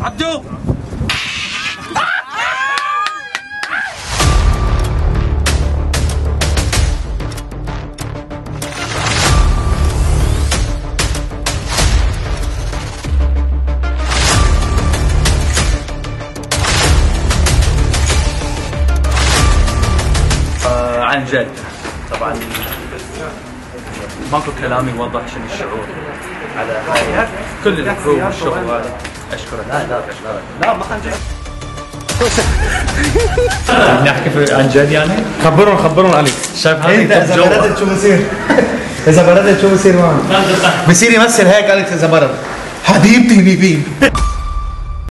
عبدو عن جد طبعا ماكو كلام يوضح شنو الشعور على هاي كل الكرو والشغل هذا. اشكرك. لا ما كان جد. نحكي عن جد يعني؟ خبرون علي. شايف هذا اذا بردت شو بصير؟ اذا بردت شو بصير معه؟ بصير يمثل هيك اليكس اذا برد. حبيبتي نيفين.